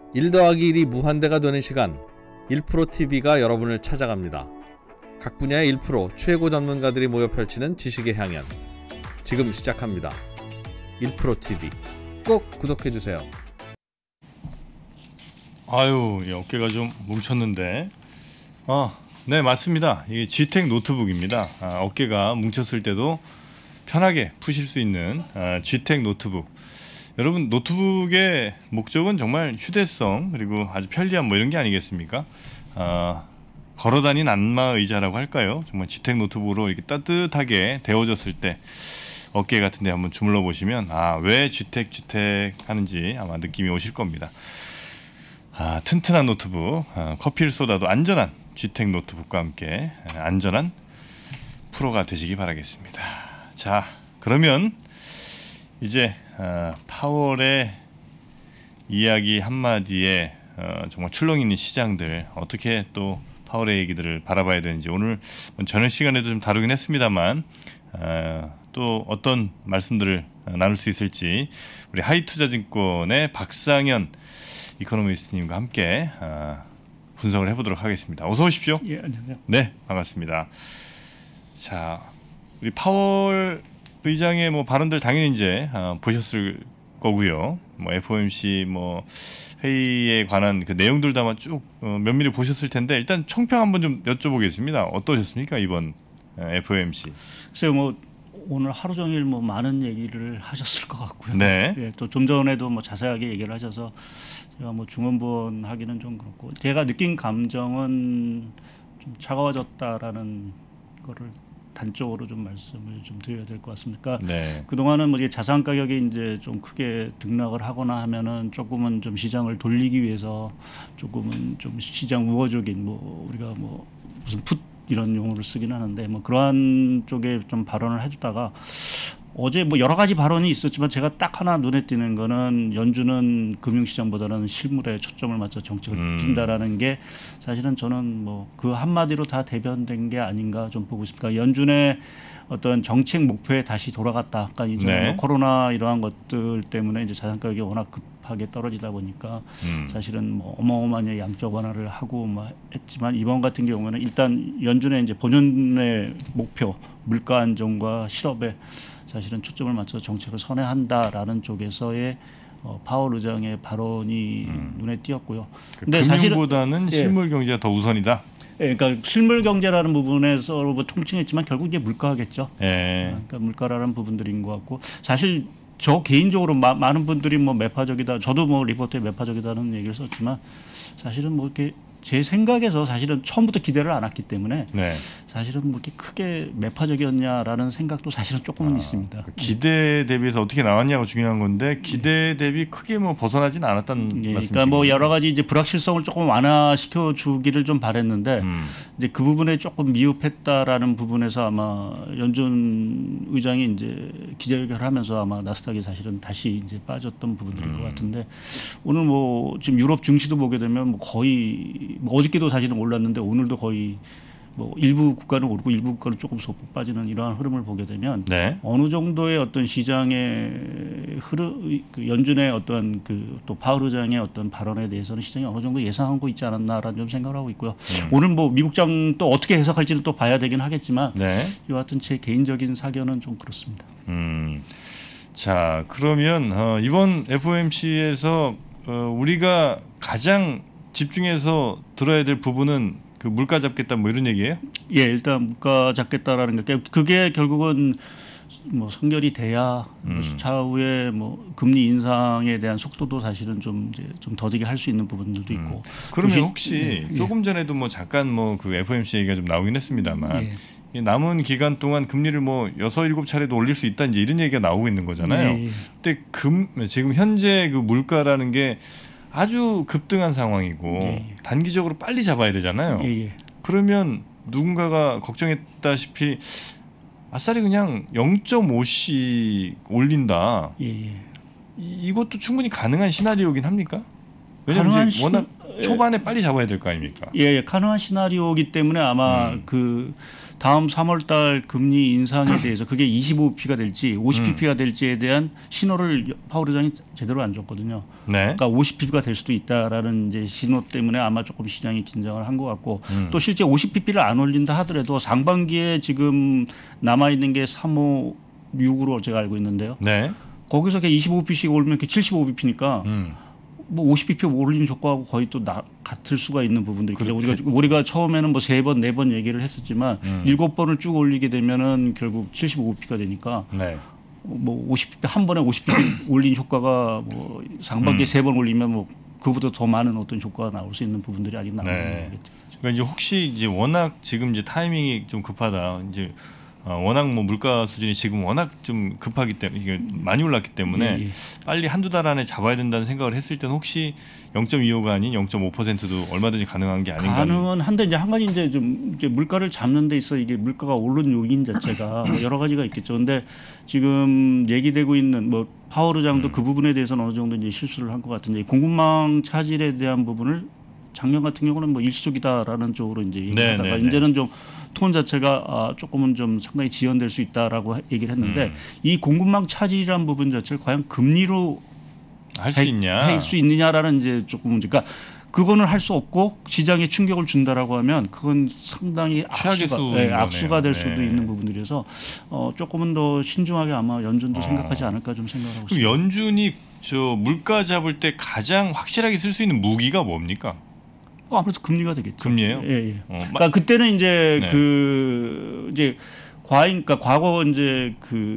1 더하기 1이 무한대가 되는 시간 1프로TV가 여러분을 찾아갑니다. 각 분야의 1프로 최고 전문가들이 모여 펼치는 지식의 향연 지금 시작합니다. 1프로TV 꼭 구독해주세요. 아유, 어깨가 좀 뭉쳤는데 네 맞습니다. 이게 G텍 노트북입니다. 어깨가 뭉쳤을 때도 편하게 푸실 수 있는 G텍 노트북. 여러분, 노트북의 목적은 정말 휴대성 그리고 아주 편리함 뭐 이런 게 아니겠습니까? 걸어다닌 안마 의자라고 할까요? 정말 G텍 노트북으로 이렇게 따뜻하게 데워졌을 때 어깨 같은 데 한번 주물러 보시면 왜 G텍 하는지 아마 느낌이 오실 겁니다. 튼튼한 노트북, 커피를 쏟아도 안전한 G텍 노트북과 함께 안전한 프로가 되시기 바라겠습니다. 자, 그러면 이제 파월의 이야기 한마디에 정말 출렁 있는 시장들, 어떻게 또 파월의 얘기들을 바라봐야 되는지 오늘 저녁 시간에도 좀 다루긴 했습니다만 또 어떤 말씀들을 나눌 수 있을지 우리 하이투자증권의 박상현 이코노미스트님과 함께 분석을 해보도록 하겠습니다. 어서 오십시오. 예, 안녕하세요. 네, 반갑습니다. 자, 우리 파월 의장의 발언들 당연히 이제 보셨을 거고요. FOMC 회의에 관한 그 내용들도 아마 쭉 면밀히 보셨을 텐데 일단 총평 한번 좀 여쭤보겠습니다. 어떠셨습니까, 이번 FOMC? 글쎄요, 오늘 하루 종일 많은 얘기를 하셨을 것 같고요. 네. 예, 또 좀 전에도 자세하게 얘기를 하셔서 제가 중언부언하기는 좀 그렇고, 제가 느낀 감정은 좀 차가워졌다라는 거를 단적으로 좀 말씀을 좀 드려야 될 것 같습니다. 네. 그동안은 자산 가격이 이제 좀 크게 등락을 하거나 하면은 조금은 좀 시장을 돌리기 위해서 조금은 좀 시장 우호적인 우리가 무슨 풋 이런 용어를 쓰긴 하는데 그러한 쪽에 좀 발언을 해주다가 어제 여러 가지 발언이 있었지만 제가 딱 하나 눈에 띄는 거는 연준은 금융시장보다는 실물에 초점을 맞춰 정책을 핀다라는 게 사실은 저는 그 한마디로 다 대변된 게 아닌가 좀 보고 있습니다. 연준의 어떤 정책 목표에 다시 돌아갔다. 그러니까 이제 네. 코로나 이러한 것들 때문에 이제 자산 가격이 워낙 급하게 떨어지다 보니까 사실은 어마어마한 양적 완화를 하고 했지만 이번 같은 경우는 일단 연준의 이제 본연의 목표 물가 안정과 실업에 사실은 초점을 맞춰서 정책을 선회한다라는 쪽에서의 파월 의장의 발언이 눈에 띄었고요. 근데 금융보다는 실물 경제가 더 우선이다. 예, 그러니까 실물 경제라는 부분에서 통칭했지만 결국 이제 물가겠죠. 예. 그러니까 물가라는 부분들인 것 같고, 사실 저 개인적으로 많은 분들이 매파적이다, 저도 리포트에 매파적이다는 얘기를 썼지만 사실은 이렇게 제 생각에서 사실은 처음부터 기대를 안 했기 때문에 네. 사실은 이렇게 크게 매파적이었냐라는 생각도 사실은 조금은 있습니다. 기대 대비해서 어떻게 나왔냐가 중요한 건데 기대 대비 크게 벗어나지는 않았다는 말씀이시죠? 그러니까 여러 가지 이제 불확실성을 조금 완화시켜 주기를 좀 바랬는데 이제 그 부분에 조금 미흡했다라는 부분에서 아마 연준 의장이 이제 기자회견을 하면서 아마 나스닥이 사실은 다시 이제 빠졌던 부분들인 것 같은데, 오늘 지금 유럽 증시도 보게 되면 거의 어저께도 사실은 올랐는데 오늘도 거의 일부 국가는 오르고 일부 국가는 조금 소폭 빠지는 이러한 흐름을 보게 되면 네. 어느 정도의 어떤 시장의 연준의 어떤 또 파월 의장의 어떤 발언에 대해서는 시장이 어느 정도 예상하고 있지 않았나라는 좀 생각을 하고 있고요. 오늘 미국장 또 어떻게 해석할지는 또 봐야 되긴 하겠지만 네. 이와 같은 제 개인적인 사견은 좀 그렇습니다. 자, 그러면 이번 FOMC에서 우리가 가장 집중해서 들어야 될 부분은 그 물가 잡겠다 이런 얘기예요? 예, 일단 물가 잡겠다라는 게 그게 결국은 선결이 돼야 차후에 금리 인상에 대한 속도도 사실은 좀 더디게 할 수 있는 부분들도 있고. 그러면 혹시 조금 전에도 잠깐 그 FOMC 얘기가 좀 나오긴 했습니다만 남은 기간 동안 금리를 6, 7차례도 올릴 수 있다 이제 이런 얘기가 나오고 있는 거잖아요. 근데 지금 현재 그 물가라는 게 아주 급등한 상황이고 단기적으로 빨리 잡아야 되잖아요. 그러면 누군가가 걱정했다시피 아싸리 그냥 0.5씩 올린다. 이것도 충분히 가능한 시나리오긴 합니까? 왜냐하면 이제 워낙 초반에 빨리 잡아야 될 거 아닙니까? 예, 가능한 시나리오이기 때문에 아마 그 다음 3월달 금리 인상에 대해서 그게 25bp가 될지 50bp가 될지에 대한 신호를 파월 의장이 제대로 안 줬거든요. 네. 그러니까 50bp가 될 수도 있다라는 이제 신호 때문에 아마 조금 시장이 긴장을 한 것 같고 또 실제 50bp를 안 올린다 하더라도 상반기에 지금 남아 있는 게 356으로 제가 알고 있는데요. 네. 거기서 25bp씩 올리면 75bp니까. 뭐 50bp 올리는 효과하고 거의 또 같을 수가 있는 부분들이 있죠. 우리가 처음에는 뭐 3번, 4번 얘기를 했었지만 7번을 쭉 올리게 되면은 결국 75bp가 되니까 네. 뭐 50bp 한 번에 50bp 올린 효과가 뭐 상반기에 3번 올리면 뭐 그보다 더 많은 어떤 효과가 나올 수 있는 부분들이 아직 남아 있는 네. 거겠죠. 그러니까 이제 혹시 이제 워낙 지금 이제 타이밍이 좀 급하다. 이제 워낙 뭐 물가 수준이 지금 워낙 좀 급하기 때문에 이게 많이 올랐기 때문에 빨리 한두 달 안에 잡아야 된다는 생각을 했을 때는 혹시 0.25가 아닌 0.5%도 얼마든지 가능한 게 아닌가. 가능은 한데 이제 한 가지 이제 좀 이제 물가를 잡는 데 있어 이게 물가가 오른 요인 자체가 여러 가지가 있겠죠. 근데 지금 얘기되고 있는 뭐 파월 의장도 그 부분에 대해서는 어느 정도 이제 실수를 한 것 같은데 공급망 차질에 대한 부분을 작년 같은 경우는 뭐 일시적이다라는 쪽으로 이제 얘기하다가 이제는 좀 톤 자체가 조금은 좀 상당히 지연될 수 있다라고 얘기를 했는데 이 공급망 차질이라는 부분 자체를 과연 금리로 할 수 있냐, 할 수 있느냐라는 이제 조금 문제. 그러니까 그거는 할 수 없고 시장에 충격을 준다라고 하면 그건 상당히 악수가 될 수도 있는 부분들이어서 조금은 더 신중하게 아마 연준도 생각하지 않을까 좀 생각하고 있습니다. 연준이 저 물가 잡을 때 가장 확실하게 쓸 수 있는 무기가 뭡니까? 아무래도 금리가 되겠죠. 금리예요? 예. 그러니까 그때는 이제 이제 그러니까 과거 이제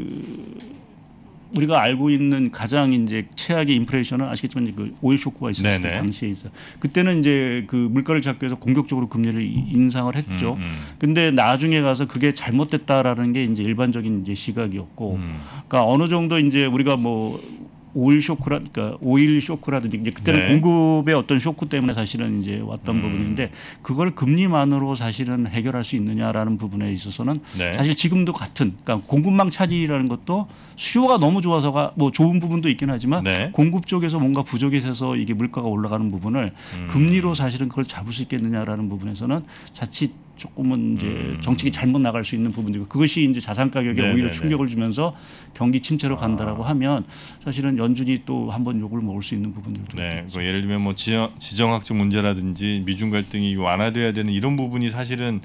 우리가 알고 있는 가장 이제 최악의 인플레이션은 아시겠지만 이제 그 오일 쇼크가 있었을 때 당시에 있어요. 그때는 이제 그 물가를 잡기 위해서 공격적으로 금리를 인상을 했죠. 근데 나중에 가서 그게 잘못됐다라는 게 이제 일반적인 이제 시각이었고, 그러니까 어느 정도 이제 우리가 뭐 오일 쇼크라든지 이제 그때는 공급의 어떤 쇼크 때문에 사실은 이제 왔던 부분인데 그걸 금리만으로 사실은 해결할 수 있느냐라는 부분에 있어서는 사실 지금도 같은 그러니까 공급망 차질이라는 것도 수요가 너무 좋아서가 뭐 좋은 부분도 있긴 하지만 공급 쪽에서 뭔가 부족해서 이게 물가가 올라가는 부분을 금리로 사실은 그걸 잡을 수 있겠느냐라는 부분에서는 자칫 조금은 이제 정책이 잘못 나갈 수 있는 부분이고 그것이 이제 자산 가격에 오히려 충격을 주면서 경기 침체로 간다라고 하면 사실은 연준이 또 한번 욕을 먹을 수 있는 부분들도 뭐 예를 들면 뭐 지정학적 문제라든지 미중 갈등이 완화돼야 되는 이런 부분이 사실은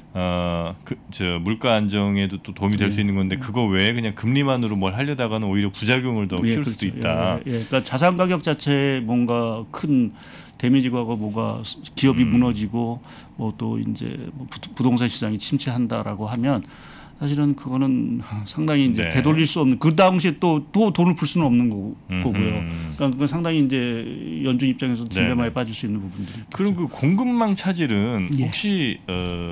저 물가 안정에도 또 도움이 될 수 있는 건데 그거 외에 그냥 금리만으로 뭘 하려다가는 오히려 부작용을 더 키울 수도 있다. 그러니까 자산 가격 자체에 뭔가 큰 데미지가 뭐가 기업이 무너지고 뭐 또 이제 뭐 부동산 시장이 침체한다라고 하면 사실은 그거는 상당히 이제 되돌릴 수 없는 그 당시에 또 돈을 풀 수는 없는 거고요. 그러니까 그건 상당히 이제 연준 입장에서 딜레마에 빠질 수 있는 부분들이. 그럼 그 공급망 차질은 혹시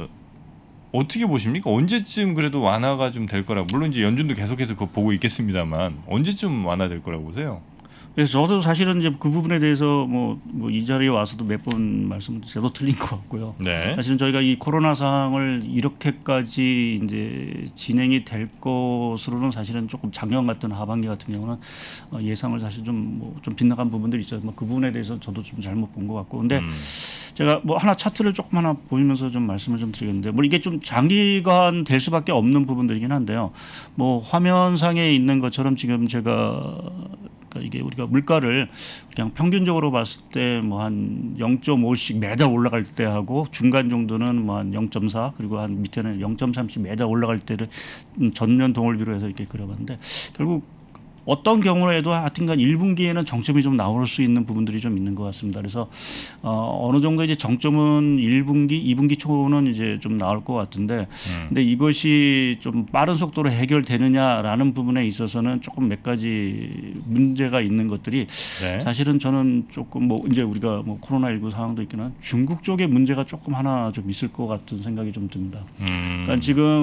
어떻게 보십니까? 언제쯤 그래도 완화가 좀 될 거라고 물론 이제 연준도 계속해서 그거 보고 있겠습니다만 언제쯤 완화될 거라고 보세요? 그래서 저도 사실은 이제 그 부분에 대해서 뭐 이 자리에 와서도 몇 번 말씀을 저도 틀린 것 같고요. 사실은 저희가 이 코로나 상황을 이렇게까지 이제 진행이 될 것으로는 사실은 조금 작년 같은 하반기 같은 경우는 예상을 사실 좀 빗나간 부분들이 있어요. 뭐 그 부분에 대해서 저도 좀 잘못 본 것 같고, 근데 제가 뭐 하나 차트를 조금 하나 보이면서 좀 말씀을 좀 드리겠는데, 뭐 이게 좀 장기간 될 수밖에 없는 부분들이긴 한데요. 뭐 화면상에 있는 것처럼 지금 제가 이게 우리가 물가를 그냥 평균적으로 봤을 때 뭐 한 0.5씩 매달 올라갈 때 하고 중간 정도는 뭐 한 0.4 그리고 한 밑에는 0.3씩 매달 올라갈 때를 전년 동월비로 해서 이렇게 그려봤는데 결국 어떤 경우에도 하여튼간 1분기에는 정점이 좀 나올 수 있는 부분들이 좀 있는 것 같습니다. 그래서 어느 정도 이제 정점은 1분기, 2분기 초는 이제 좀 나올 것 같은데, 근데 이것이 좀 빠른 속도로 해결되느냐라는 부분에 있어서는 조금 몇 가지 문제가 있는 것들이 사실은 저는 조금 뭐 이제 우리가 뭐 코로나19 상황도 있지만 중국 쪽에 문제가 조금 하나 좀 있을 것 같은 생각이 좀 듭니다. 그러니까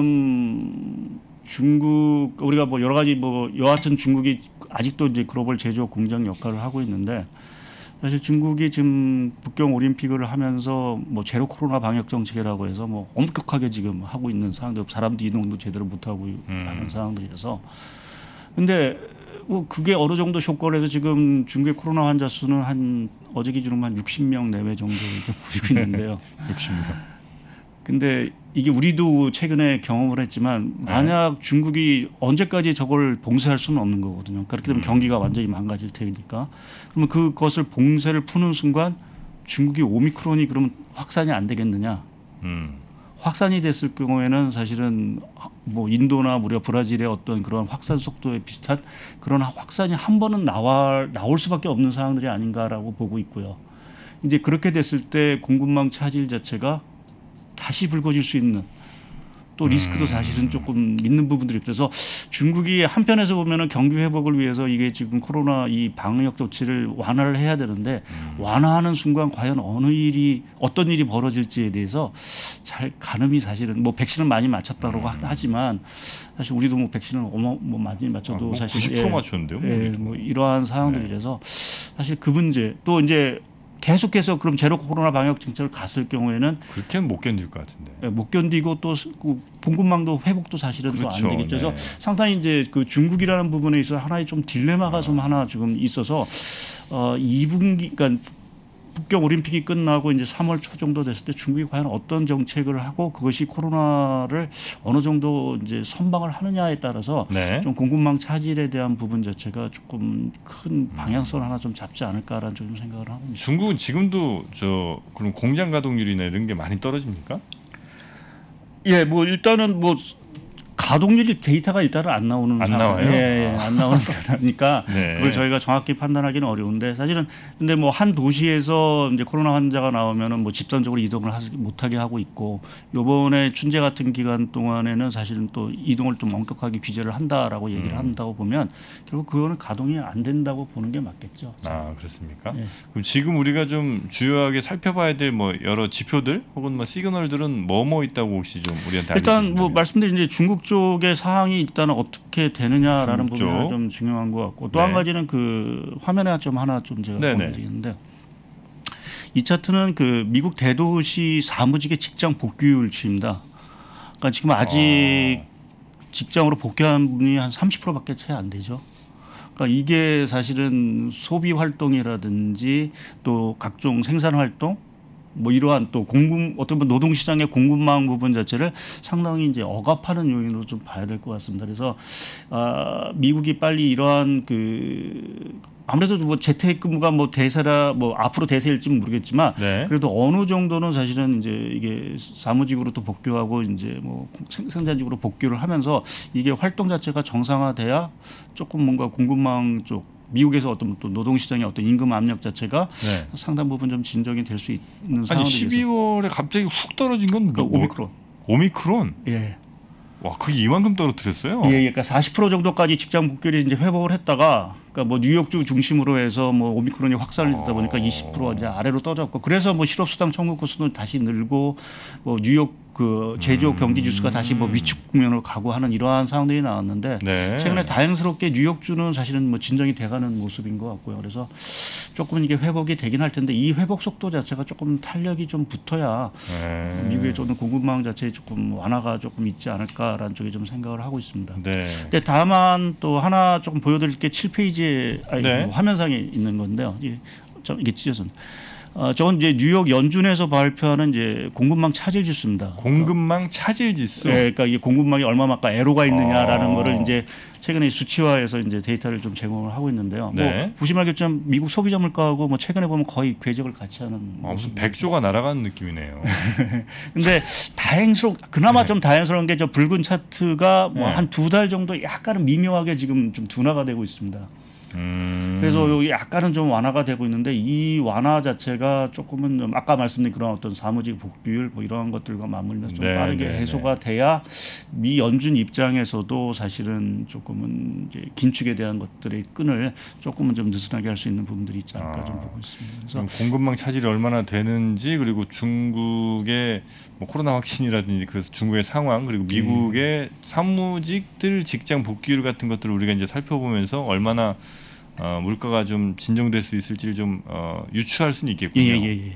지금 중국 우리가 뭐 여러 가지 뭐 여하튼 중국이 아직도 이제 글로벌 제조업 공장 역할을 하고 있는데 사실 중국이 지금 북경 올림픽을 하면서 뭐 제로 코로나 방역 정책이라고 해서 뭐 엄격하게 지금 하고 있는 상황들 사람들 이동도 제대로 못 하고 하는 상황들이라서 근데 뭐 그게 어느 정도 효과를 해서 지금 중국의 코로나 환자 수는 한 어제 기준으로 한 60명 내외 정도를 보이고 있는데요. 60명. 근데 이게 우리도 최근에 경험을 했지만 만약 중국이 언제까지 저걸 봉쇄할 수는 없는 거거든요. 그렇게 되면 경기가 완전히 망가질 테니까. 그러면 그것을 봉쇄를 푸는 순간 중국이 오미크론이 그러면 확산이 안 되겠느냐. 확산이 됐을 경우에는 사실은 뭐 인도나 우리가 브라질의 어떤 그런 확산 속도에 비슷한 그런 확산이 한 번은 나올 수밖에 없는 상황들이 아닌가라고 보고 있고요. 이제 그렇게 됐을 때 공급망 차질 자체가 다시 불거질 수 있는 또 리스크도 사실은 조금 있는 부분들이 있어서 중국이 한편에서 보면은 경기 회복을 위해서 이게 지금 코로나 이 방역 조치를 완화를 해야 되는데 완화하는 순간 과연 어떤 일이 벌어질지에 대해서 잘 가늠이 사실은 뭐 백신을 많이 맞췄다고 하지만 사실 우리도 뭐 백신을 뭐 많이 맞춰도 뭐 사실 90% 맞췄는데요. 뭐 이러한 상황들이라서 사실 그 문제 또 이제 계속해서 그럼 제로 코로나 방역 정책을 갔을 경우에는 그렇게는 못 견딜 것 같은데. 못 견디고 또 공급망도 회복도 사실은 또 그렇죠. 안 되겠죠. 그래서 네. 상당히 이제 그 중국이라는 부분에 있어서 하나의 좀 딜레마가 좀 하나 지금 있어서 2분기 그러니까 북경 올림픽이 끝나고 이제 3월 초 정도 됐을 때 중국이 과연 어떤 정책을 하고 그것이 코로나를 어느 정도 이제 선방을 하느냐에 따라서 네. 좀 공급망 차질에 대한 부분 자체가 조금 큰 방향성을 하나 좀 잡지 않을까라는 좀 생각을 하고 있습니다. 중국은 지금도 그럼 공장 가동률이나 이런 게 많이 떨어집니까? 예, 뭐 일단은 뭐 가동률이 데이터가 일단은 안 나오는 안 상황. 나와요? 예, 안 나오는 상황이니까 네. 그걸 저희가 정확히 판단하기는 어려운데 사실은 근데 뭐 한 도시에서 이제 코로나 환자가 나오면은 뭐 집단적으로 이동을 못하게 하고 있고 요번에 춘제 같은 기간 동안에는 사실은 또 이동을 좀 엄격하게 규제를 한다라고 얘기를 한다고 보면 결국 그거는 가동이 안 된다고 보는 게 맞겠죠. 아 그렇습니까? 네. 그럼 지금 우리가 좀 주요하게 살펴봐야 될 뭐 여러 지표들 혹은 뭐 시그널들은 뭐 있다고 혹시 좀 우리한테 일단 뭐 말씀드린 이제 중국 쪽의 상황이 일단은 어떻게 되느냐라는 중국 쪽. 부분이 좀 중요한 것 같고 또 한 네. 가지는 그 화면에 좀 하나 좀 제가 네네. 보여드리겠는데 이 차트는 그 미국 대도시 사무직의 직장 복귀율 추입니다. 그러니까 지금 아직 직장으로 복귀한 분이 한 30%밖에 채 안 되죠. 그러니까 이게 사실은 소비 활동이라든지 또 각종 생산 활동 뭐 이러한 또 어떤 노동 시장의 공급망 부분 자체를 상당히 이제 억압하는 요인으로 좀 봐야 될 것 같습니다. 그래서 미국이 빨리 이러한 아무래도 뭐 재택근무가 뭐 대세라 뭐 앞으로 대세일지는 모르겠지만 네. 그래도 어느 정도는 사실은 이제 이게 사무직으로 또 복귀하고 이제 뭐 생산직으로 복귀를 하면서 이게 활동 자체가 정상화돼야 조금 뭔가 공급망 쪽 미국에서 어떤 또 노동시장의 어떤 임금 압력 자체가 네. 상당 부분 좀 진정이 될 수 있는 아니 상황이 12월에 갑자기 훅 떨어진 건 그 오미크론. 오미크론. 예. 와, 그게 이만큼 떨어뜨렸어요. 예, 그러니까 40% 정도까지 직장 복귀를 이제 회복을 했다가, 그러니까 뭐 뉴욕주 중심으로 해서 뭐 오미크론이 확산을 되다 보니까 20% 이제 아래로 떨어졌고, 그래서 뭐 실업수당 청구 건수는 다시 늘고, 뭐 뉴욕 그 제조업 경기 지수가 다시 뭐 위축 국면으로 가고 하는 이러한 상황들이 나왔는데, 네. 최근에 다행스럽게 뉴욕주는 사실은 뭐 진정이 돼가는 모습인 것 같고요. 그래서 조금은 이게 회복이 되긴 할 텐데 이 회복 속도 자체가 조금 탄력이 좀 붙어야 미국의 좀 공급망 자체에 조금 완화가 조금 있지 않을까라는 쪽에 좀 생각을 하고 있습니다. 네. 근데 다만 또 하나 조금 보여드릴 게 7페이지에 네. 화면상에 있는 건데요. 이게 찢어서. 저건 이제 뉴욕 연준에서 발표하는 이제 공급망 차질 지수입니다. 공급망 차질 지수. 네, 그러니까 이게 공급망이 얼마만큼 애로가 있느냐라는 거를 이제 최근에 수치화해서 이제 데이터를 좀 제공을 하고 있는데요. 네. 뭐 보시면 알겠지만 미국 소비자 물가하고 뭐 최근에 보면 거의 궤적을 같이 하는. 무슨 100조가 날아가는 느낌이네요. 근데 그나마 좀 다행스러운 게 저 붉은 차트가 뭐 한 2달 정도 약간은 미묘하게 지금 좀 둔화가 되고 있습니다. 그래서 여기 약간은 좀 완화가 되고 있는데 이 완화 자체가 조금은 좀 아까 말씀드린 그런 어떤 사무직 복귀율 뭐 이러한 것들과 맞물면서 좀 빠르게 해소가 돼야 미 연준 입장에서도 사실은 조금은 이제 긴축에 대한 것들의 끈을 조금은 좀 느슨하게 할 수 있는 부분들이 있지 않을까 좀 보고 있습니다. 그래서 공급망 차질이 얼마나 되는지 그리고 중국의 뭐 코로나 확진이라든지 그래서 중국의 상황 그리고 미국의 사무직들 직장 복귀율 같은 것들을 우리가 이제 살펴보면서 얼마나 물가가 좀 진정될 수 있을지를 좀 유추할 수는 있겠군요. 예.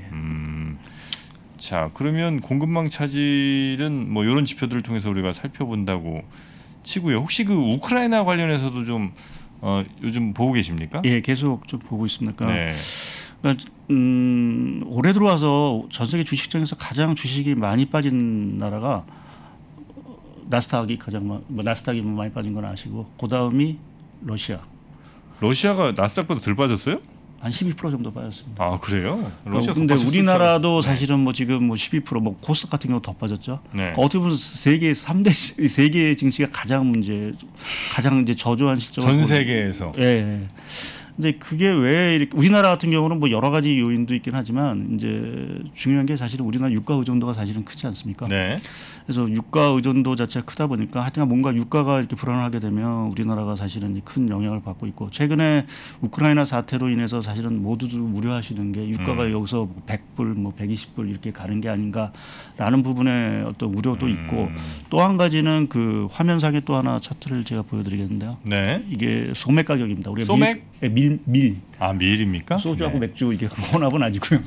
자, 그러면 공급망 차질은 뭐 이런 지표들을 통해서 우리가 살펴본다고 치고요. 혹시 그 우크라이나 관련해서도 좀 요즘 보고 계십니까? 예, 계속 좀 보고 있습니다. 네. 그러니까 올해 들어와서 전 세계 주식시장에서 가장 주식이 많이 빠진 나라가 나스닥이 나스닥이 많이 빠진 건 아시고 그 다음이 러시아. 러시아가 나스닥보다 덜 빠졌어요? 한 12% 정도 빠졌습니다. 아 그래요? 러시아 근데 우리나라도 네. 사실은 뭐 지금 뭐 12%뭐 코스닥 같은 경우 더 빠졌죠. 네. 어떻게 보면 세계 3대 세계 증시가 가장 이제 저조한 시점. 전 세계에서. 예. 근데 그게 왜 이렇게 우리나라 같은 경우는 뭐 여러 가지 요인도 있긴 하지만 이제 중요한 게 사실은 우리나라 유가 의존도가 사실은 크지 않습니까? 네. 그래서 유가 의존도 자체가 크다 보니까 하여튼 뭔가 유가가 이렇게 불안하게 되면 우리나라가 사실은 큰 영향을 받고 있고 최근에 우크라이나 사태로 인해서 사실은 모두들 우려하시는 게 유가가 여기서 100불 뭐 120불 이렇게 가는 게 아닌가라는 부분에 어떤 우려도 있고 또 한 가지는 그 화면상에 또 하나 차트를 제가 보여드리겠는데요. 네. 이게 소맥 가격입니다. 우리가 소맥? 밀. 아 밀입니까? 소주하고 네. 맥주 이게 혼합은 아니고요.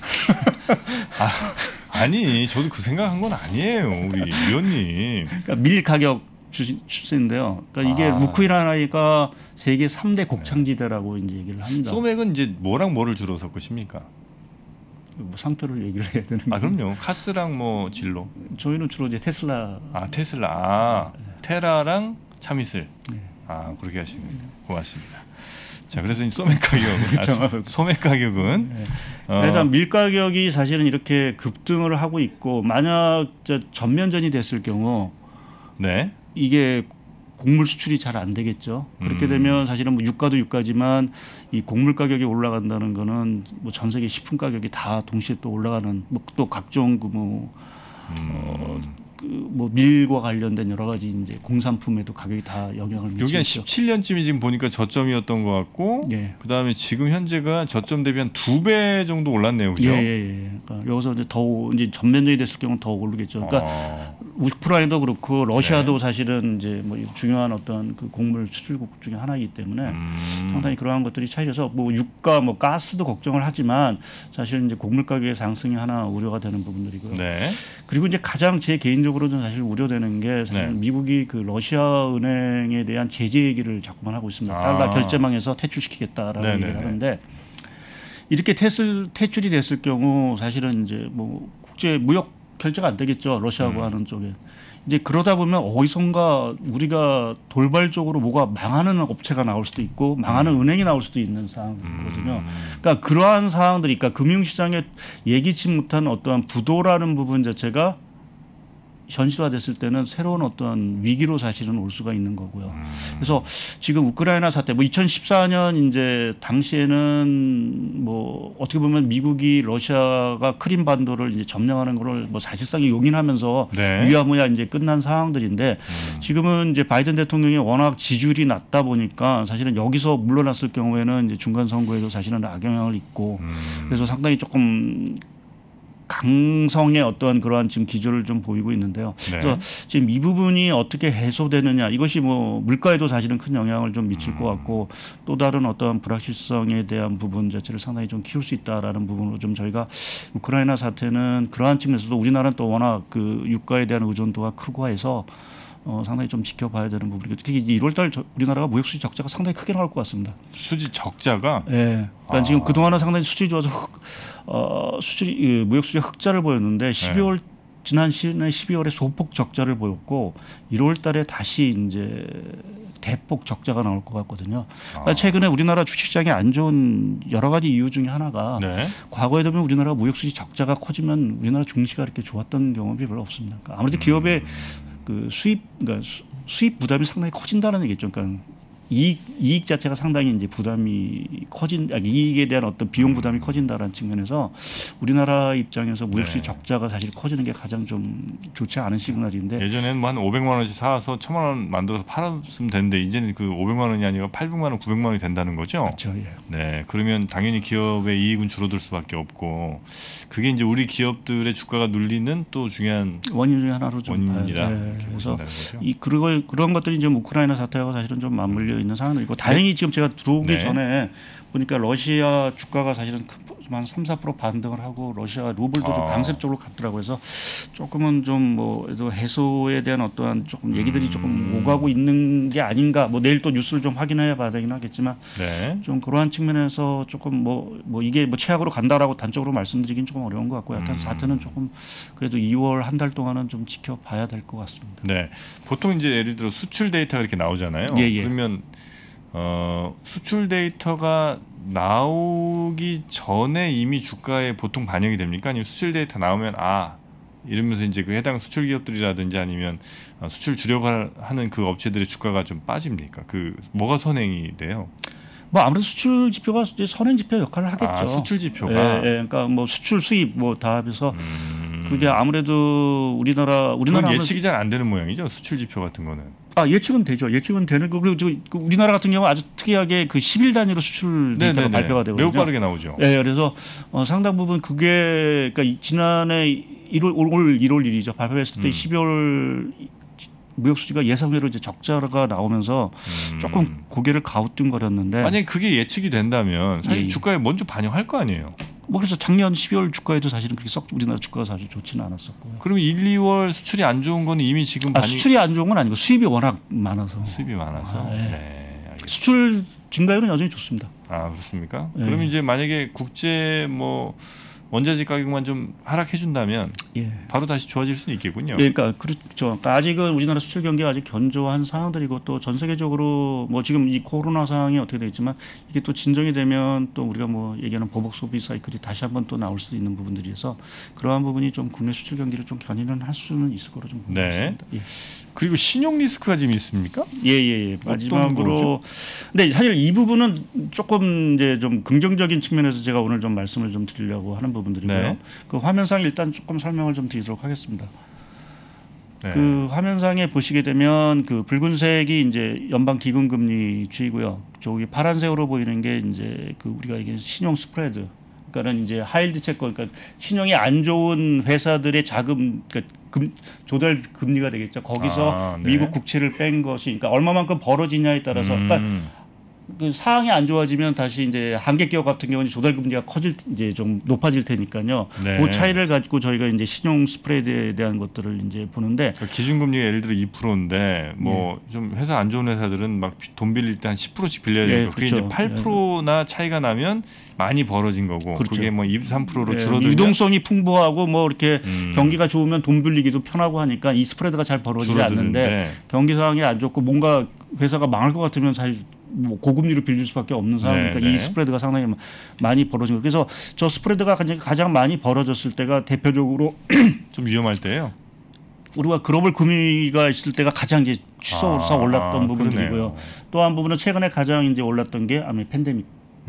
아니 저도 그 생각한 건 아니에요 우리 위원님. 그러니까 밀 가격 추세인데요. 그러니까 이게 우크라이나가 세계 3대 곡창지대라고 이제 얘기를 합니다. 소맥은 이제 뭐랑 뭐를 주로 섞으십니까? 뭐 상표를 얘기를 해야 되는 아 그럼요. 카스랑 뭐 진로. 저희는 주로 이제 테슬라. 아 테슬라. 아, 테라랑 참이슬. 네. 아 그렇게 하시는 거예요. 고맙습니다. 자 그래서 소맥 가격은 소맥 가격은 네. 그래서 밀 가격이 사실은 이렇게 급등을 하고 있고 만약 전면전이 됐을 경우 네. 이게 곡물 수출이 잘 안 되겠죠. 그렇게 되면 사실은 뭐 유가도 유가지만 이 곡물 가격이 올라간다는 거는 뭐 전 세계 식품 가격이 다 동시에 또 올라가는 뭐 또 각종 뭐 밀과 관련된 여러 가지 이제 공산품에도 가격이 다 영향을 미치죠. 여기 한 17년쯤이 지금 보니까 저점이었던 것 같고, 예. 그 다음에 지금 현재가 저점 대비 한 2배 정도 올랐네요, 그죠? 예. 그러니까 여기서 이제 이제 전면전이 됐을 경우는 더 오르겠죠. 그러니까 우크라이나도 그렇고 러시아도 네. 사실은 이제 뭐 중요한 어떤 그 곡물 수출국 중에 하나이기 때문에 상당히 그러한 것들이 차이져서 뭐 유가, 뭐 가스도 걱정을 하지만 사실 이제 곡물 가격의 상승이 하나 우려가 되는 부분들이고요. 네. 그리고 이제 가장 제 개인적으로는 사실 우려되는 게 사실 네. 미국이 그 러시아 은행에 대한 제재 얘기를 자꾸만 하고 있습니다. 달러 결제망에서 퇴출시키겠다라는 네네네. 얘기를 하는데 이렇게 퇴출이 됐을 경우 사실은 이제 뭐 국제 무역 결제가 안 되겠죠. 러시아하고 하는 쪽에. 이제 그러다 보면 어디선가 우리가 돌발적으로 뭐가 망하는 업체가 나올 수도 있고 망하는 은행이 나올 수도 있는 상황이거든요. 그러니까 그러한 상황들이 그러니까 금융시장에 예기치 못한 어떠한 부도라는 부분 자체가 현실화됐을 때는 새로운 어떤 위기로 사실은 올 수가 있는 거고요. 그래서 지금 우크라이나 사태, 뭐 2014년 이제 당시에는 뭐 어떻게 보면 미국이 러시아가 크림 반도를 이제 점령하는 거를 뭐 사실상 용인하면서 네. 위야무야 이제 끝난 상황들인데 지금은 이제 바이든 대통령이 워낙 지지율이 낮다 보니까 사실은 여기서 물러났을 경우에는 이제 중간 선거에도 사실은 악영향을 입고 그래서 상당히 조금 강성의 어떠한 그러한 지금 기조를 좀 보이고 있는데요. 네. 그래서 지금 이 부분이 어떻게 해소되느냐 이것이 뭐 물가에도 사실은 큰 영향을 좀 미칠 것 같고 또 다른 어떠한 불확실성에 대한 부분 자체를 상당히 좀 키울 수 있다라는 부분으로 좀 저희가 우크라이나 사태는 그러한 측면에서도 우리나라는 또 워낙 그 유가에 대한 의존도가 크고 해서 상당히 좀 지켜봐야 되는 부분이고 특히 1월달 우리나라가 무역수지 적자가 상당히 크게 나올 것 같습니다. 수지 적자가? 네. 그러니까 지금 그동안은 상당히 수출이 좋아서 수출이 무역수지 흑자를 보였는데 12월 지난 12월에 소폭 적자를 보였고 1월달에 다시 이제 대폭 적자가 나올 것 같거든요. 그러니까 최근에 우리나라 주식시장이 안 좋은 여러 가지 이유 중에 하나가 네. 과거에 되면 우리나라 무역수지 적자가 커지면 우리나라 증시가 이렇게 좋았던 경험이 별로 없습니다. 그러니까 아무래도 기업의 그 그러니까 수입 부담이 상당히 커진다는 얘기죠. 그러니까 이익 자체가 상당히 이제 부담이 이익에 대한 어떤 비용 부담이 커진다라는 측면에서 우리나라 입장에서 무역수지 적자가 사실 커지는 게 가장 좀 좋지 않은 시그널인데 예전에는 뭐 한 500만 원씩 사서 1,000만 원 만들어서 팔았으면 되는데 이제는 그 500만 원이 아니라 800만 원, 900만 원이 된다는 거죠. 그렇죠. 예. 네, 그러면 당연히 기업의 이익은 줄어들 수밖에 없고 그게 이제 우리 기업들의 주가가 눌리는 또 중요한 원인 중에 하나로 좀 원인이다. 봐야 이렇게 그래서 보신다는 거죠. 그런 것들이 좀 우크라이나 사태하고 사실은 좀 맞물려 있는 상황이고 다행히 지금 제가 들어오기 네. 전에 보니까 러시아 주가가 사실은 좀 한 3~4% 반등을 하고 러시아가 루블도 좀 아. 강세 쪽으로 갔더라고요. 그래서 조금은 좀 뭐 해소에 대한 어떠한 조금 얘기들이 조금 오가고 있는 게 아닌가. 뭐 내일 또 뉴스를 좀 확인해야 봐야 되긴 하겠지만 네. 좀 그러한 측면에서 조금 뭐 이게 뭐 최악으로 간다라고 단적으로 말씀드리긴 조금 어려운 것 같고 약간 사태는 조금 그래도 2월 한 달 동안은 좀 지켜봐야 될 것 같습니다. 네. 보통 이제 예를 들어 수출 데이터가 이렇게 나오잖아요. 예. 그러면 수출 데이터가 나오기 전에 이미 주가에 보통 반영이 됩니까? 아니면 수출 데이터 나오면 이러면서 이제 그 해당 수출 기업들이라든지 아니면 수출 주려고 하는 그 업체들의 주가가 좀 빠집니까? 그 뭐가 선행이 돼요? 뭐 아무래도 수출 지표가 이제 선행 지표 역할을 하겠죠. 수출 지표가. 그러니까 뭐 수출 수입 뭐 다 합해서 그게 아무래도 우리나라 그건 예측이 잘 안 되는 모양이죠. 수출 지표 같은 거는. 예측은 되죠. 예측은 되는 거. 그리고 그 우리나라 같은 경우 아주 특이하게 그 10일 단위로 수출 데이터가 발표가 되거든요. 매우 빠르게 나오죠. 네, 그래서 상당 부분 그게 그러니까 지난해 올 1월 1일이죠. 발표했을 때 12월 무역 수지가 예상외로 이제 적자가 나오면서 조금 고개를 가우뚱거렸는데 만약에 그게 예측이 된다면 사실 예. 주가에 먼저 반영할 거 아니에요. 뭐 그래서 작년 12월 주가에도 사실은 그렇게 썩 우리나라 주가가 사실 좋지는 않았었고요. 그러면 1, 2월 수출이 안 좋은 건 이미 지금 수출이 안 좋은 건 아니고 수입이 워낙 많아서. 수입이 많아서. 네. 네, 알겠습니다. 수출 증가율은 여전히 좋습니다. 그렇습니까? 네. 그럼 이제 만약에 국제 뭐 원자재 가격만 좀 하락해 준다면 예. 바로 다시 좋아질 수는 있겠군요. 그러니까 그렇죠. 그러니까 아직은 우리나라 수출 경기가 아직 견조한 상황들이고 또 전 세계적으로 뭐 지금 이 코로나 상황이 어떻게 되겠지만 이게 또 진정이 되면 또 우리가 뭐 얘기하는 보복 소비 사이클이 다시 한번 또 나올 수도 있는 부분들이어서 그러한 부분이 좀 국내 수출 경기를 좀 견인을 할 수는 있을 거로 좀 보고 있습니다. 예. 그리고 신용 리스크가 지금 있습니까? 예. 마지막으로 근데 사실 이 부분은 조금 이제 좀 긍정적인 측면에서 제가 오늘 좀 말씀을 좀 드리려고 하는 부분들이고요. 네. 그 화면상 일단 조금 설명을 좀 드리도록 하겠습니다. 네. 그 화면상에 보시게 되면 그 붉은색이 이제 연방 기금 금리 추이고요. 저기 파란색으로 보이는 게 이제 그 우리가 이게 신용 스프레드. 그러니까는 이제 하일드 채권, 그러니까 신용이 안 좋은 회사들의 자금, 그러니까 조달 금리가 되겠죠. 거기서 네. 미국 국채를 뺀 것이, 그러니까 얼마만큼 벌어지냐에 따라서, 그러니까 그 상황이 안 좋아지면 다시 이제 한계 기업 같은 경우는 조달 금리가 이제 좀 높아질 테니까요. 네. 그 차이를 가지고 저희가 이제 신용 스프레드에 대한 것들을 이제 보는데 기준금리가 예를 들어 2%인데 뭐 좀 회사 안 좋은 회사들은 막 돈 빌릴 때 한 10%씩 빌려야 되고 그게 그렇죠. 이제 8%나 차이가 나면 많이 벌어진 거고 그렇죠. 그게 뭐 2, 3%로 줄어들면 유동성이 풍부하고 뭐 이렇게 경기가 좋으면 돈 빌리기도 편하고 하니까 이 스프레드가 잘 벌어지지 않는데 경기 상황이 안 좋고 뭔가 회사가 망할 것 같으면 사실 뭐 고금리로 빌릴 수밖에 없는 상황이니까 이 스프레드가 상당히 많이 벌어진 거예요. 그래서 저 스프레드가 가장 많이 벌어졌을 때가 대표적으로 좀 위험할 때예요. 우리가 글로벌 금위가 있을 때가 가장 이제 치솟아 올랐던 부분들이고요. 또 한 부분은 최근에 가장 이제 올랐던 게 아마 팬데믹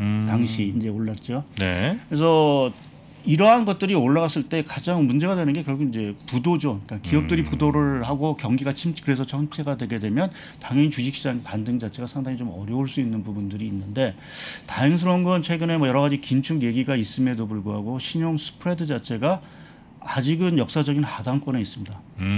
당시 이제 올랐죠. 네. 그래서 이러한 것들이 올라갔을 때 가장 문제가 되는 게 결국 이제 부도죠. 그러니까 기업들이 부도를 하고 경기가 그래서 정체가 되게 되면 당연히 주식시장 반등 자체가 상당히 좀 어려울 수 있는 부분들이 있는데 다행스러운 건 최근에 뭐 여러 가지 긴축 얘기가 있음에도 불구하고 신용 스프레드 자체가 아직은 역사적인 하단권에 있습니다.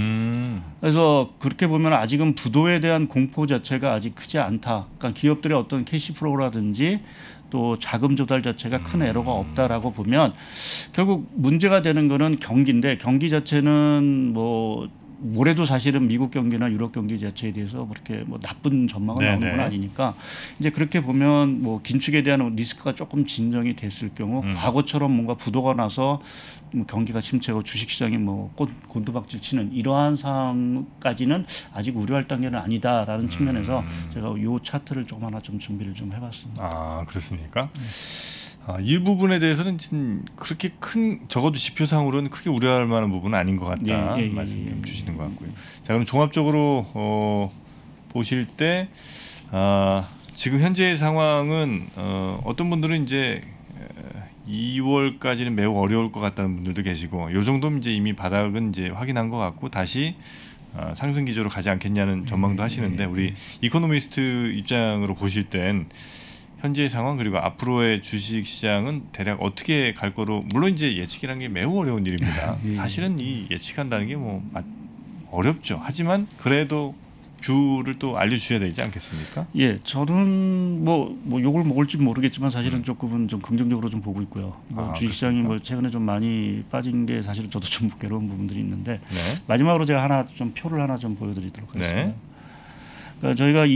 그래서 그렇게 보면 아직은 부도에 대한 공포 자체가 아직 크지 않다. 그러니까 기업들의 어떤 캐시플로우라든지 또 자금 조달 자체가 큰 에러가 없다라고 보면 결국 문제가 되는 거는 경기인데 경기 자체는 뭐 올해도 사실은 미국 경기나 유럽 경기 자체에 대해서 그렇게 뭐 나쁜 전망은 나오는 건 아니니까 이제 그렇게 보면 뭐 긴축에 대한 리스크가 조금 진정이 됐을 경우 과거처럼 뭔가 부도가 나서 뭐 경기가 침체하고 주식시장이 뭐 곤두박질 치는 이러한 상황까지는 아직 우려할 단계는 아니다라는 측면에서 제가 이 차트를 조금 하나 좀 준비를 좀 해봤습니다. 그렇습니까? 이 부분에 대해서는 그렇게 큰 적어도 지표상으로는 크게 우려할 만한 부분은 아닌 것 같다 말씀 좀 주시는 것 같고요. 자 그럼 종합적으로 보실 때 지금 현재의 상황은 어떤 분들은 이제 2월까지는 매우 어려울 것 같다는 분들도 계시고 요 정도면 이제 이미 바닥은 이제 확인한 것 같고 다시 상승 기조로 가지 않겠냐는 전망도 하시는데 우리 이코노미스트 입장으로 보실 땐 현재의 상황 그리고 앞으로의 주식 시장은 대략 어떻게 갈 거로 물론 이제 예측이라는 게 매우 어려운 일입니다. 사실은 이 예측한다는 게 뭐 어렵죠. 하지만 그래도 뷰를 또 알려주셔야 되지 않겠습니까? 예, 저는 뭐 욕을 먹을지 모르겠지만 사실은 조금은 좀 긍정적으로 좀 보고 있고요. 주식시장이 뭐 최근에 좀 많이 빠진 게 사실은 저도 좀 괴로운 부분들이 있는데 네. 마지막으로 제가 표를 하나 좀 보여드리도록 하겠습니다. 네. 그러니까 저희가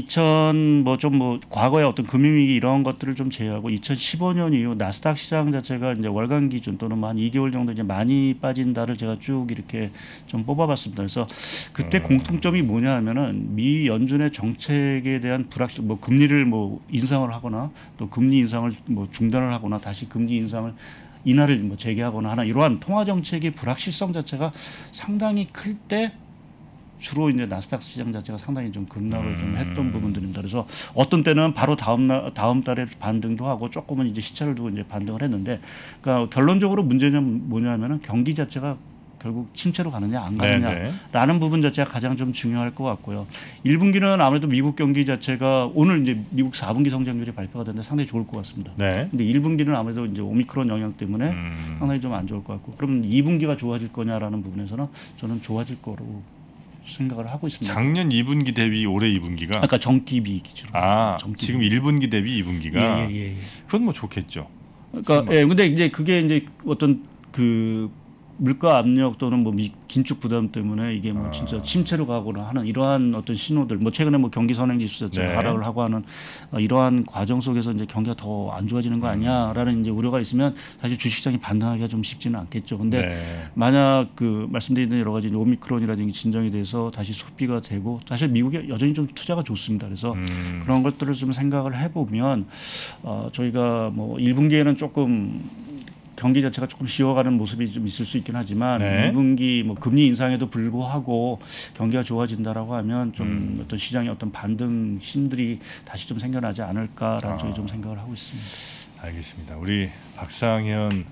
과거의 어떤 금융위기 이런 것들을 좀 제외하고 2015년 이후 나스닥 시장 자체가 이제 월간 기준 또는 한 2개월 정도 이제 많이 빠진다를 제가 쭉 이렇게 좀 뽑아봤습니다. 그래서 그때 공통점이 뭐냐 하면은 미 연준의 정책에 대한 불확실, 뭐 금리를 뭐 인상을 하거나 또 금리 인상을 뭐 중단을 하거나 다시 금리 인상을 인하를 뭐 재개하거나 하나 이러한 통화 정책의 불확실성 자체가 상당히 클 때 주로 이제 나스닥 시장 자체가 상당히 좀 급락을 좀 했던 부분들입니다. 그래서 어떤 때는 바로 다음 달에 반등도 하고 조금은 이제 시차를 두고 이제 반등을 했는데, 그러니까 결론적으로 문제는 뭐냐면은 경기 자체가 결국 침체로 가느냐 안 가느냐라는 부분 자체가 가장 좀 중요할 것 같고요. 1분기는 아무래도 미국 경기 자체가 오늘 이제 미국 4분기 성장률이 발표가 되는데 상당히 좋을 것 같습니다. 네. 근데 1분기는 아무래도 이제 오미크론 영향 때문에 상당히 좀 안 좋을 것 같고, 그럼 2분기가 좋아질 거냐라는 부분에서는 저는 좋아질 거로 생각을 하고 있습니다. 작년 2분기 대비 올해 2분기가 아까 정기비 기준으로. 정기비. 지금 1분기 대비 2분기가 예. 그건 뭐 좋겠죠. 그러니까 근데 이제 그게 이제 어떤 그 물가 압력 또는 뭐 긴축 부담 때문에 이게 뭐 진짜 침체로 가거나 하는 이러한 어떤 신호들, 뭐 최근에 뭐 경기 선행지수 자체가 하락을 하고 하는 이러한 과정 속에서 이제 경기가 더 안 좋아지는 거 아니야라는 이제 우려가 있으면 사실 주식시장이 반등하기가 좀 쉽지는 않겠죠. 근데 만약 그 말씀드린 여러 가지 오미크론이라든지 진정이 돼서 다시 소비가 되고, 사실 미국에 여전히 좀 투자가 좋습니다. 그래서 그런 것들을 좀 생각을 해보면 저희가 뭐 1분기에는 조금 경기 자체가 조금 쉬어가는 모습이 좀 있을 수 있긴 하지만 2분기 뭐 금리 인상에도 불구하고 경기가 좋아진다라고 하면 좀 어떤 시장의 어떤 반등 신들이 다시 좀 생겨나지 않을까라는 쪽에 좀 생각을 하고 있습니다. 알겠습니다. 우리 박상현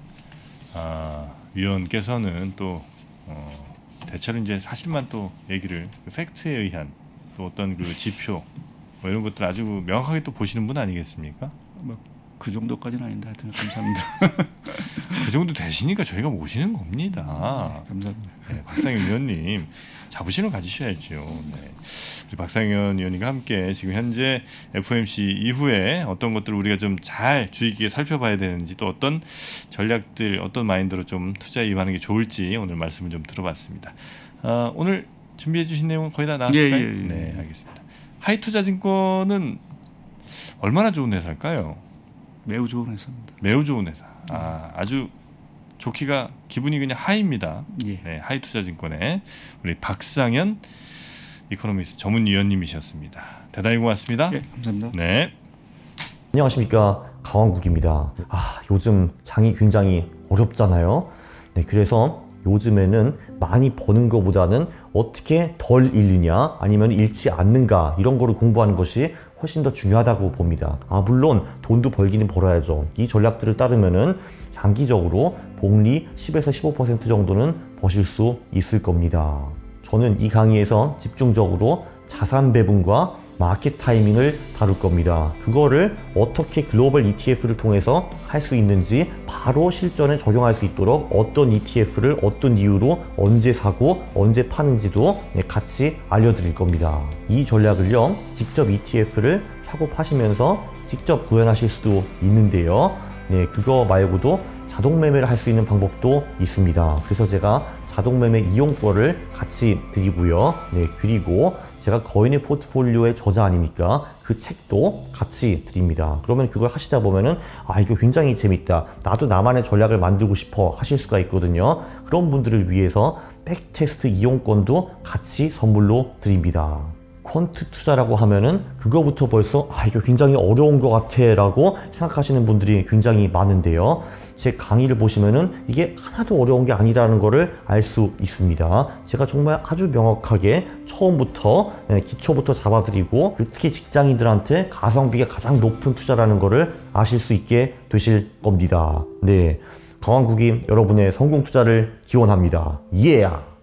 위원께서는 또 대체로 이제 사실만 또 얘기를 팩트에 의한 또 어떤 그 지표 뭐 이런 것들 아주 명확하게 또 보시는 분 아니겠습니까? 그 정도까지는 아닌데 하여튼 감사합니다. 그 정도 되시니까 저희가 모시는 겁니다. 감사합니다. 네, 박상현 위원님 자부심을 가지셔야죠. 네. 우리 박상현 위원님과 함께 지금 현재 FOMC 이후에 어떤 것들을 우리가 좀 잘 주의 깊게 살펴봐야 되는지, 또 어떤 전략들, 어떤 마인드로 좀 투자에 임하는 게 좋을지 오늘 말씀을 좀 들어봤습니다. 오늘 준비해 주신 내용은 거의 다 나왔을까요? 네, 알겠습니다. 하이투자증권은 얼마나 좋은 회사일까요? 매우 좋은 회사입니다. 매우 좋은 회사. 아주 좋기가 기분이 그냥 하이입니다. 네, 하이투자증권의 우리 박상현 이코노미스트 전문위원님이셨습니다. 대단히 고맙습니다. 네, 감사합니다. 네. 안녕하십니까, 강원국입니다. 요즘 장이 굉장히 어렵잖아요. 네, 그래서 요즘에는 많이 버는 것보다는 어떻게 덜 잃느냐 아니면 잃지 않는가 이런 거를 공부하는 것이 훨씬 더 중요하다고 봅니다. 물론 돈도 벌기는 벌어야죠. 이 전략들을 따르면은 장기적으로 복리 10에서 15% 정도는 버실 수 있을 겁니다. 저는 이 강의에서 집중적으로 자산 배분과 마켓 타이밍을 다룰 겁니다. 그거를 어떻게 글로벌 ETF를 통해서 할 수 있는지 바로 실전에 적용할 수 있도록 어떤 ETF를 어떤 이유로 언제 사고 언제 파는지도 같이 알려드릴 겁니다. 이 전략을요, 직접 ETF를 사고 파시면서 직접 구현하실 수도 있는데요. 네, 그거 말고도 자동 매매를 할 수 있는 방법도 있습니다. 그래서 제가 자동 매매 이용권을 같이 드리고요. 네, 그리고 제가 거인의 포트폴리오의 저자 아닙니까? 그 책도 같이 드립니다. 그러면 그걸 하시다 보면은 이거 굉장히 재밌다, 나도 나만의 전략을 만들고 싶어 하실 수가 있거든요. 그런 분들을 위해서 백테스트 이용권도 같이 선물로 드립니다. 퀀트 투자라고 하면은 그거부터 벌써 이거 굉장히 어려운 것 같아 라고 생각하시는 분들이 굉장히 많은데요. 제 강의를 보시면은 이게 하나도 어려운 게 아니라는 거를 알 수 있습니다. 제가 정말 아주 명확하게 처음부터 기초부터 잡아드리고, 특히 직장인들한테 가성비가 가장 높은 투자라는 거를 아실 수 있게 되실 겁니다. 네, 강원국이 여러분의 성공 투자를 기원합니다.